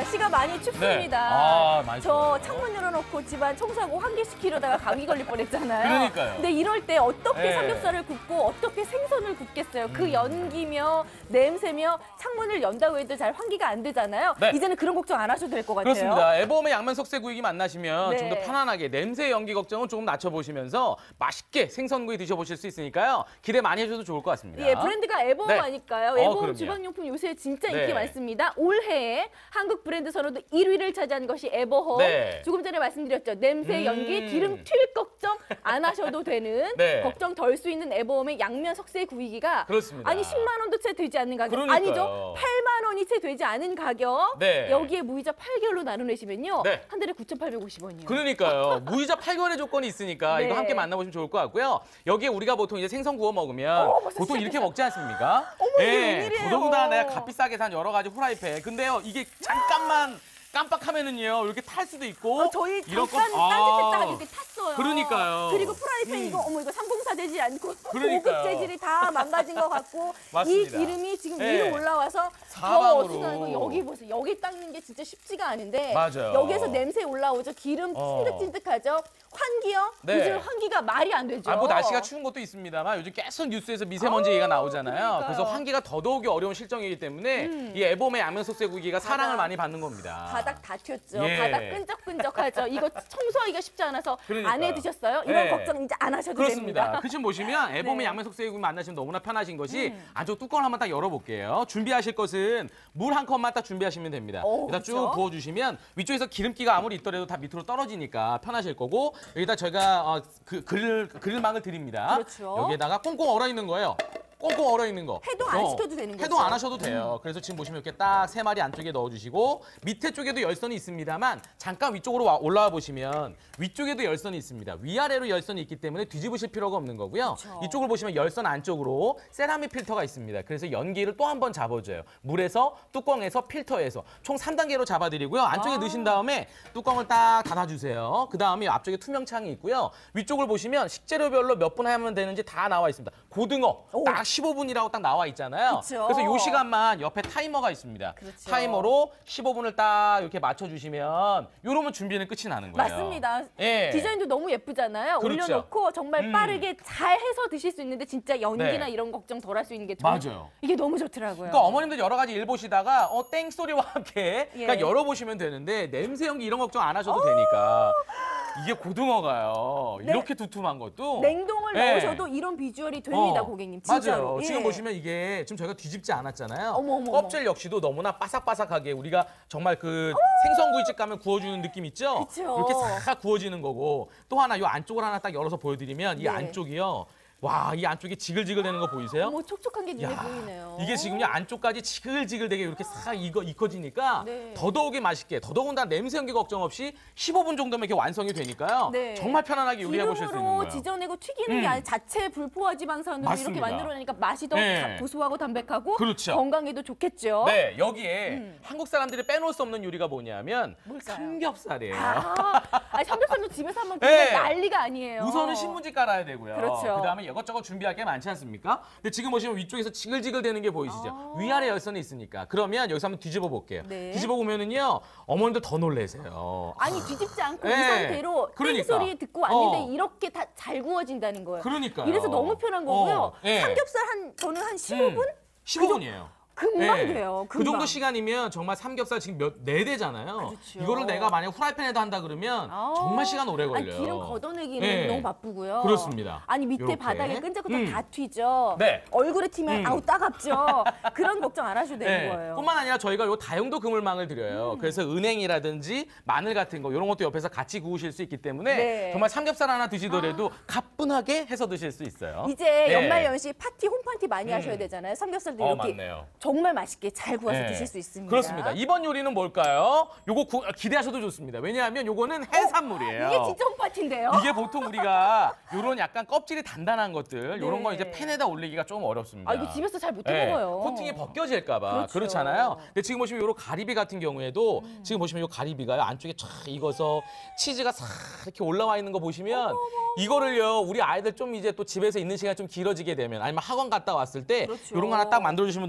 날씨가 많이 춥습니다. 네. 아, 많이 저 추워요. 창문 열어놓고 집안 청소하고 환기시키려다가 감기 걸릴 뻔했잖아요. 그러니까요. 근데 이럴 때 어떻게 네. 삼겹살을 굽고 어떻게 생선을 굽겠어요. 그 연기며 냄새며 창문을 연다고 해도 잘 환기가 안 되잖아요. 네. 이제는 그런 걱정 안 하셔도 될 것 같아요. 그렇습니다. 애보험의 양면 석쇠구이 만나시면 네. 좀 더 편안하게 냄새 연기 걱정은 조금 낮춰보시면서 맛있게 생선구이 드셔보실 수 있으니까요. 기대 많이 해주셔도 좋을 것 같습니다. 예, 브랜드가 애보험 네. 아닐까요? 애보험 그럼요. 주방용품 요새 진짜 네. 인기 많습니다. 올해에 한국 브랜드 선호도 1위를 차지한 것이 애보험. 네. 조금 전에 말씀드렸죠. 냄새, 연기, 기름 튈 걱정 안 하셔도 되는 네. 걱정 덜 수 있는 애보험의 양면 석쇠 구이기가 그렇습니다. 아니 10만 원도 채 되지 않는 가격. 그러니까요. 아니죠. 8만 원이 채 되지 않은 가격. 네. 여기에 무이자 8개월로 나눠내시면요. 네. 한 달에 9,850원이에요. 그러니까요. 무이자 8개월의 조건이 있으니까 네. 이거 함께 만나보시면 좋을 것 같고요. 여기에 우리가 보통 이제 생선 구워 먹으면 벌써 보통 이렇게 시작했어요. 먹지 않습니까? 이게 웬일이에요? 더더군다나 내가 값비싸게 산 여러 가지 후라이팬. 근데요, 이게 잠깐만 깜빡하면은요, 이렇게 탈 수도 있고. 저희 이런 잠깐 거- 딴짓했다가 이렇게 탔어요. 그러니까요. 그리고 프라이팬 이거 어머 이거 상공사 되지 않고 그러니까요. 고급 재질이 다 망가진 것 같고 이 맞습니다. 기름이 지금 네. 위로 올라와서 더 사방으로. 어수선하고 여기 보세요. 여기 닦는 게 진짜 쉽지가 않은데 맞아요. 여기에서 냄새 올라오죠. 기름 어. 찐득찐득하죠. 환기요? 네. 요즘 환기가 말이 안 되죠. 뭐 날씨가 추운 것도 있습니다만 요즘 계속 뉴스에서 미세먼지 얘기가 나오잖아요. 그러니까요. 그래서 환기가 더더욱이 어려운 실정이기 때문에 이 애보험의 양면 석쇠구이가 사랑을 많이 받는 겁니다. 바닥 다 튀었죠. 예. 바닥 끈적끈적하죠. 이거 청소하기가 쉽지 않아서 그러니까요. 안 해드셨어요? 이런 네. 걱정 이제 안 하셔도 그렇습니다. 됩니다. 그 지금 보시면 애보험의 네. 양면 석쇠구이 만나시면 너무나 편하신 것이 안쪽 뚜껑을 한번 딱 열어볼게요. 준비하실 것은 물 한 컵만 딱 준비하시면 됩니다. 일단 쭉 그렇죠? 부어주시면 위쪽에서 기름기가 아무리 있더라도 다 밑으로 떨어지니까 편하실 거고 여기다 저희가 그릴망을 드립니다. 그렇죠. 여기에다가 꽁꽁 얼어 있는 거예요. 꽁꽁 얼어 있는 거. 해동 안 시켜도 되는 거죠? 해동 안 하셔도 돼요. 그래서 지금 보시면 이렇게 딱 3마리 안쪽에 넣어주시고 밑에 쪽에도 열선이 있습니다만 잠깐 위쪽으로 올라와 보시면 위쪽에도 열선이 있습니다. 위아래로 열선이 있기 때문에 뒤집으실 필요가 없는 거고요. 그렇죠. 이쪽을 보시면 열선 안쪽으로 세라믹 필터가 있습니다. 그래서 연기를 또 한 번 잡아줘요. 물에서, 뚜껑에서, 필터에서 총 3단계로 잡아드리고요. 안쪽에 넣으신 다음에 뚜껑을 딱 닫아주세요. 그 다음에 앞쪽에 투명 창이 있고요. 위쪽을 보시면 식재료별로 몇 분 하면 되는지 다 나와 있습니다. 고등어 딱 15분이라고 딱 나와 있잖아요. 그쵸. 그래서 이 시간만 옆에 타이머가 있습니다. 그렇죠. 타이머로 15분을 딱 이렇게 맞춰주시면 이러면 준비는 끝이 나는 거예요. 맞습니다. 예. 디자인도 너무 예쁘잖아요. 그렇죠. 올려놓고 정말 빠르게 잘 해서 드실 수 있는데 진짜 연기나 네. 이런 걱정 덜 할 수 있는 게 맞아요. 이게 너무 좋더라고요. 그러니까 어머님들 여러 가지 일 보시다가 땡 소리와 함께 예. 그러니까 열어보시면 되는데 냄새 연기 이런 걱정 안 하셔도 되니까 이게 고등어가요. 네. 이렇게 두툼한 것도 냉동을 예. 넣으셔도 이런 비주얼이 됩니다, 고객님. 진짜로. 맞아요. 예. 지금 보시면 이게 지금 저희가 뒤집지 않았잖아요. 어머. 껍질 역시도 너무나 바삭바삭하게 우리가 정말 그 생선구이집 가면 구워주는 느낌 있죠? 그쵸. 이렇게 싹 구워지는 거고 또 하나 이 안쪽을 하나 딱 열어서 보여드리면 이 네. 안쪽이요. 와, 이 안쪽이 지글지글 되는 거 보이세요? 뭐 촉촉한 게 눈에 야, 보이네요. 이게 지금요 안쪽까지 지글지글되게 이렇게 싹 익어지니까 네. 더더욱이 맛있게 더더군다나 냄새 연기 걱정 없이 15분 정도면 이렇게 완성이 되니까요. 네. 정말 편안하게 요리해 보실 수 있는 기름으로 거예요. 지져내고 튀기는 게 아니라 자체 불포화 지방산으로 맞습니다. 이렇게 만들어내니까 맛이 더 네. 고소하고 담백하고 그렇죠. 건강에도 좋겠죠. 네, 여기에 한국 사람들이 빼놓을 수 없는 요리가 뭐냐면 뭘까요? 삼겹살이에요. 아니, 삼겹살도 집에서 한번 네. 보면 난리가 아니에요. 우선은 신문지 깔아야 되고요. 그렇죠. 그다음에 이것저것 준비할 게 많지 않습니까? 근데 지금 보시면 위쪽에서 지글지글 되는 게 보이시죠? 위아래 열선이 있으니까. 그러면 여기서 한번 뒤집어 볼게요. 네. 뒤집어 보면은요. 어머님들 더 놀라세요. 아니 뒤집지 않고 네. 이 상태로 그러니까. 땡 소리 듣고 왔는데 어. 이렇게 다 잘 구워진다는 거예요. 그러니까요. 이래서 너무 편한 거고요. 예. 삼겹살 저는 한 15분? 15분이에요. 금방 돼요. 그 금방. 정도 시간이면 정말 삼겹살 지금 네 대잖아요. 그렇죠. 이거를 내가 만약 후라이팬에도 한다 그러면 정말 시간 오래 걸려요. 아니, 기름 걷어내기는 네. 너무 바쁘고요. 그렇습니다. 아니 밑에 요렇게. 바닥에 끈적끈적 다 튀죠. 네. 얼굴에 튀면 아우 따갑죠. 그런 걱정 안 하셔도 되는 거예요. 뿐만 아니라 저희가 요 다용도 그물망을 드려요. 그래서 은행이라든지 마늘 같은 거 이런 것도 옆에서 같이 구우실 수 있기 때문에 네. 정말 삼겹살 하나 드시더라도 가뿐하게 해서 드실 수 있어요. 이제 네. 연말 연시 파티 홈파티 많이 하셔야 되잖아요. 삼겹살도 이렇게 맞네요. 정말 맛있게 잘 구워서 네. 드실 수 있습니다. 그렇습니다. 이번 요리는 뭘까요? 요거 기대하셔도 좋습니다. 왜냐하면 요거는 해산물이에요. 이게 진짜 홈파티인데요. 이게 보통 우리가 요런 약간 껍질이 단단한 것들 요런 네. 거 이제 팬에다 올리기가 좀 어렵습니다. 아 이거 집에서 잘 못 네, 해먹어요. 코팅이 벗겨질까 봐 그렇죠. 그렇잖아요. 근데 지금 보시면 요런 가리비 같은 경우에도 지금 보시면 요 가리비가요 안쪽에 쫙 익어서 치즈가 싹 이렇게 올라와 있는 거 보시면 이거를요 우리 아이들 좀 이제 또 집에서 있는 시간이 좀 길어지게 되면 아니면 학원 갔다 왔을 때 그렇죠. 요런 거 하나 딱 만들어 주시면 너무나 괜찮아요.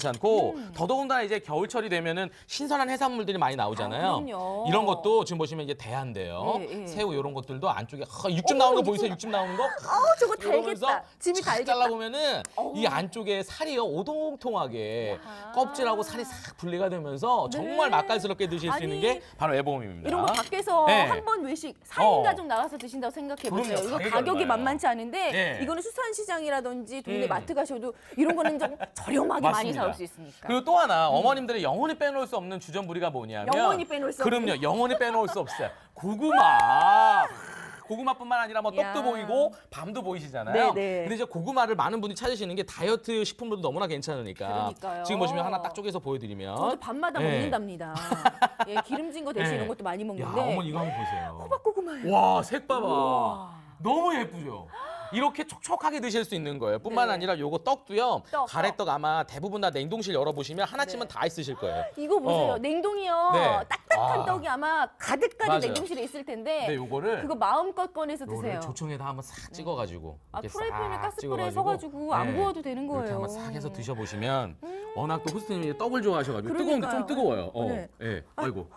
괜찮고 더더군다나 이제 겨울철이 되면은 신선한 해산물들이 많이 나오잖아요. 그럼요. 이런 것도 지금 보시면 이제 대한데요. 예, 예. 새우 이런 것들도 안쪽에 육즙 나오는 거 보이세요? 육즙 나오는 거? 저거 이러면서 달겠다. 집이 착 달겠다. 잘라보면은 이 안쪽에 살이요 오동통하게 껍질하고 살이 싹 분리가 되면서 정말 맛깔스럽게 드실 수 있는 아니, 게 바로 애보험입니다. 이런 거 밖에서 네. 한 번 외식 4인 가족 나가서 드신다고 생각해 보세요. 그럼요. 이거 가격이 가격이 얼마예요? 만만치 않은데 네. 이거는 수산시장이라든지 동네 마트 가셔도 이런 거는 좀 저렴하게 많이 맞습니다. 사올 수 있으니까. 그리고 또 하나 어머님들이 영원히 빼놓을 수 없는 주전부리가 뭐냐면 영원히 빼놓을 수 없는. 그럼요. 영원히 빼놓을 수 없어요. 고구마. 고구마뿐만 아니라 뭐 야. 떡도 보이고 밤도 보이시잖아요. 네네. 근데 이제 고구마를 많은 분이 찾으시는 게 다이어트 식품으로도 너무나 괜찮으니까. 그러니까요. 지금 보시면 하나 딱 쪼개서 보여드리면. 저도 밤마다 네. 먹는답니다. 예, 기름진 거 대신 네. 이런 것도 많이 야, 먹는데. 어머니 이거 한번 보세요. 호박고구마예요. 와, 색 봐봐. 우와. 너무 예쁘죠? 이렇게 촉촉하게 드실 수 있는 거예요. 뿐만 네. 아니라 요거 떡도요. 떡. 가래떡 아마 대부분 다 냉동실 열어보시면 하나쯤은 네. 다 있으실 거예요. 이거 보세요. 어. 냉동이요. 네. 딱딱한 아. 떡이 아마 가득가득 맞아요. 냉동실에 있을 텐데 근데 요거를 그거 마음껏 꺼내서 요거를 드세요. 조청에다 한번 싹 찍어가지고 아, 이렇게 프라이팬에 싹 가스불에 찍어가지고 서가지고 안 네. 구워도 되는 이렇게 거예요. 한번 싹 해서 드셔보시면 워낙 또 호스트님이 떡을 좋아하셔가지고 뜨거운 게 좀 그러니까요. 뜨거워요. 네. 예. 아이고.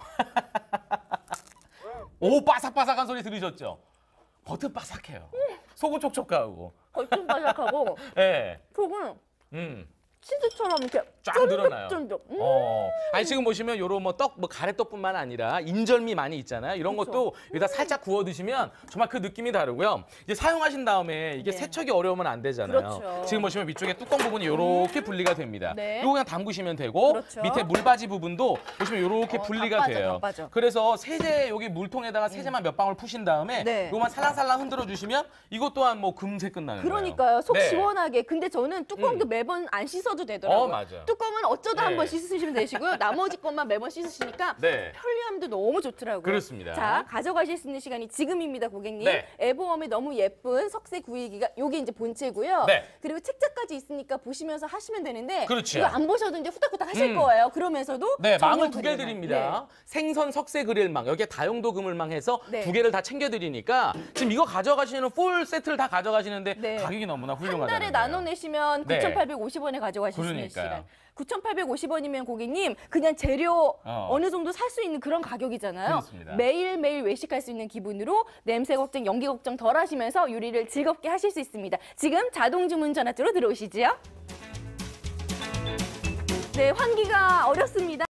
오 바삭바삭한 소리 들으셨죠? 버튼 바삭해요. 속은 촉촉하고. 겉은 바삭하고 예. 속은 치즈처럼 이렇게 쫙 늘어나요. 쫀득쫀득. 아니 지금 보시면 요런 뭐 떡, 뭐 가래떡뿐만 아니라 인절미 많이 있잖아요. 이런 그쵸. 것도 여기다 살짝 구워 드시면 정말 그 느낌이 다르고요. 이제 사용하신 다음에 이게 네. 세척이 어려우면 안 되잖아요. 그렇죠. 지금 보시면 위쪽에 뚜껑 부분이 요렇게 분리가 됩니다. 네. 요거 그냥 담그시면 되고 그렇죠. 밑에 물바지 부분도 보시면 요렇게 분리가 다 빠져, 돼요. 다 빠져. 그래서 세제 여기 물통에다가 세제만 몇 방울 푸신 다음에 네. 요거만 살랑살랑 흔들어 주시면 이것 또한 뭐 금세 끝나는 거예요. 그러니까요. 속 네. 시원하게. 근데 저는 뚜껑도 매번 안 씻어도 되더라고요. 맞아요. 뚜껑은 어쩌다 네. 한 번 씻으시면 되시고요. 나머지 것만 매번 씻으시니까 네. 편리함도 너무 좋더라고요. 그렇습니다. 자, 가져가실 수 있는 시간이 지금입니다, 고객님. 네. 애보험의 너무 예쁜 석쇠 구이기가 요게 이제 본체고요. 네. 그리고 책자까지 있으니까 보시면서 하시면 되는데 그렇죠. 이거 안 보셔도 이제 후딱후딱 하실 거예요. 그러면서도 네, 망을 정형 두 개 그릴망. 드립니다. 생선 석쇠 그릴망, 여기에 다용도 그물망 해서 네. 두 개를 다 챙겨드리니까 지금 이거 가져가시는 풀 세트를 다 가져가시는데 네. 가격이 너무나 한 훌륭하다는 달에 거예요. 나눠 내시면 네. 9,850원에 가져가실 수 있는 그러니까요. 시간. 9,850원이면 고객님 그냥 재료 어. 어느 정도 살 수 있는 그런 가격이잖아요. 그렇습니다. 매일매일 외식할 수 있는 기분으로 냄새 걱정, 연기 걱정 덜 하시면서 요리를 즐겁게 하실 수 있습니다. 지금 자동 주문 전화 쪽으로 들어오시지요. 네, 환기가 어렵습니다.